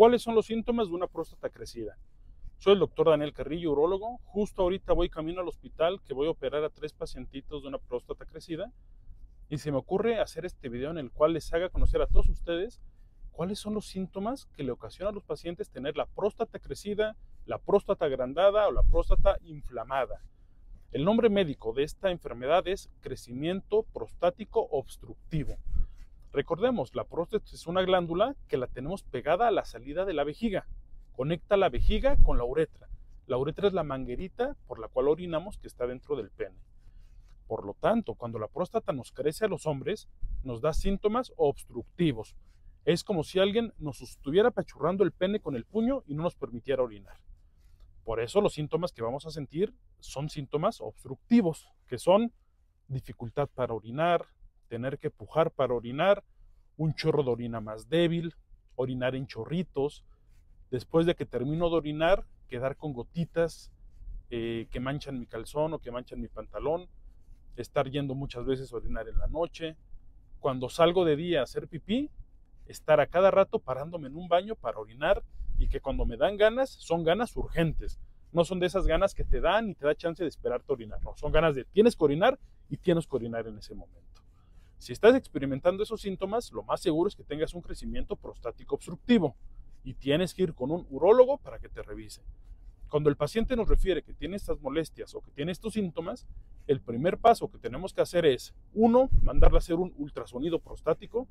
¿Cuáles son los síntomas de una próstata crecida? Soy el doctor Daniel Carrillo, urólogo. Justo ahorita voy camino al hospital que voy a operar a 3 pacientitos de una próstata crecida y se me ocurre hacer este video en el cual les haga conocer a todos ustedes cuáles son los síntomas que le ocasionan a los pacientes tener la próstata crecida, la próstata agrandada o la próstata inflamada. El nombre médico de esta enfermedad es crecimiento prostático obstructivo. Recordemos, la próstata es una glándula que la tenemos pegada a la salida de la vejiga. Conecta la vejiga con la uretra. La uretra es la manguerita por la cual orinamos que está dentro del pene. Por lo tanto, cuando la próstata nos crece a los hombres, nos da síntomas obstructivos. Es como si alguien nos estuviera apachurrando el pene con el puño y no nos permitiera orinar. Por eso los síntomas que vamos a sentir son síntomas obstructivos, que son dificultad para orinar, tener que pujar para orinar, un chorro de orina más débil, orinar en chorritos, después de que termino de orinar, quedar con gotitas que manchan mi calzón o que manchan mi pantalón, estar yendo muchas veces a orinar en la noche, cuando salgo de día a hacer pipí, estar a cada rato parándome en un baño para orinar y que cuando me dan ganas, son ganas urgentes, no son de esas ganas que te dan y te da chance de esperarte a orinar, no, son ganas de tienes que orinar y tienes que orinar en ese momento. Si estás experimentando esos síntomas, lo más seguro es que tengas un crecimiento prostático obstructivo y tienes que ir con un urólogo para que te revise. Cuando el paciente nos refiere que tiene estas molestias o que tiene estos síntomas, el primer paso que tenemos que hacer es, 1, mandarle a hacer un ultrasonido prostático,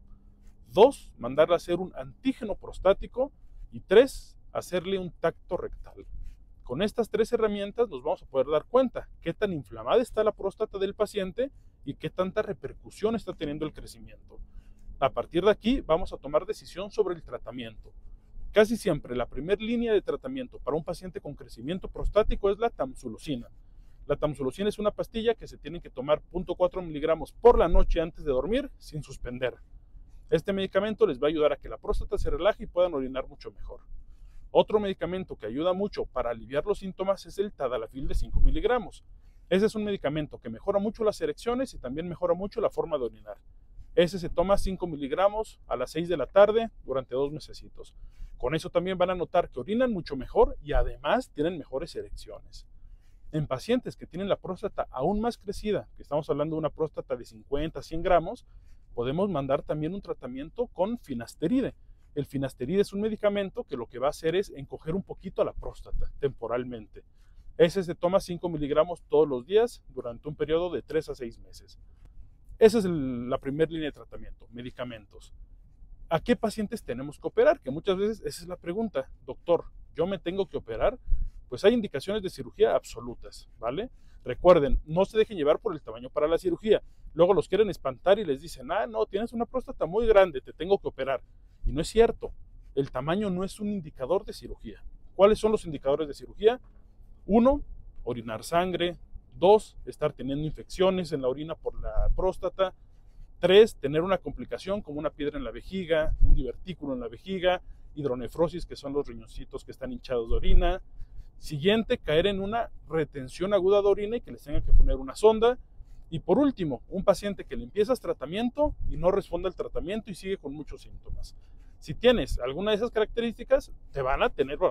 2, mandarle a hacer un antígeno prostático y 3, hacerle un tacto rectal. Con estas 3 herramientas nos vamos a poder dar cuenta qué tan inflamada está la próstata del paciente y qué tanta repercusión está teniendo el crecimiento. A partir de aquí vamos a tomar decisión sobre el tratamiento. Casi siempre la primera línea de tratamiento para un paciente con crecimiento prostático es la tamsulosina. La tamsulosina es una pastilla que se tiene que tomar 0.4 miligramos por la noche antes de dormir sin suspender. Este medicamento les va a ayudar a que la próstata se relaje y puedan orinar mucho mejor. Otro medicamento que ayuda mucho para aliviar los síntomas es el tadalafil de 5 miligramos. Ese es un medicamento que mejora mucho las erecciones y también mejora mucho la forma de orinar. Ese se toma 5 miligramos a las 6 de la tarde durante 2 mesecitos. Con eso también van a notar que orinan mucho mejor y además tienen mejores erecciones. En pacientes que tienen la próstata aún más crecida, que estamos hablando de una próstata de 50 a 100 gramos, podemos mandar también un tratamiento con finasteride. El finasteride es un medicamento que lo que va a hacer es encoger un poquito a la próstata temporalmente. Ese se toma 5 miligramos todos los días durante un periodo de 3 a 6 meses. Esa es la primera línea de tratamiento, medicamentos. ¿A qué pacientes tenemos que operar? Que muchas veces esa es la pregunta. Doctor, ¿yo me tengo que operar? Pues hay indicaciones de cirugía absolutas, ¿vale? Recuerden, no se dejen llevar por el tamaño para la cirugía. Luego los quieren espantar y les dicen, no, tienes una próstata muy grande, te tengo que operar. Y no es cierto. El tamaño no es un indicador de cirugía. ¿Cuáles son los indicadores de cirugía? 1, orinar sangre. 2, estar teniendo infecciones en la orina por la próstata. 3, tener una complicación como una piedra en la vejiga, un divertículo en la vejiga, hidronefrosis, que son los riñoncitos que están hinchados de orina. Siguiente, caer en una retención aguda de orina y que les tengan que poner una sonda. Y por último, un paciente que le empiezas tratamiento y no responde al tratamiento y sigue con muchos síntomas. Si tienes alguna de esas características, te vamos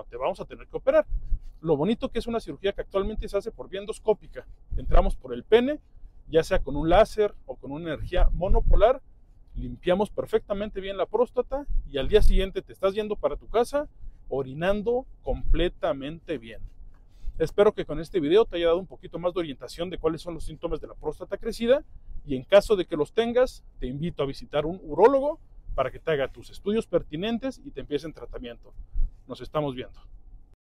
a tener que operar. Lo bonito que es una cirugía que actualmente se hace por vía endoscópica. Entramos por el pene, ya sea con un láser o con una energía monopolar, limpiamos perfectamente bien la próstata y al día siguiente te estás yendo para tu casa orinando completamente bien. Espero que con este video te haya dado un poquito más de orientación de cuáles son los síntomas de la próstata crecida y en caso de que los tengas, te invito a visitar un urólogo para que te haga tus estudios pertinentes y te empiecen tratamiento. Nos estamos viendo.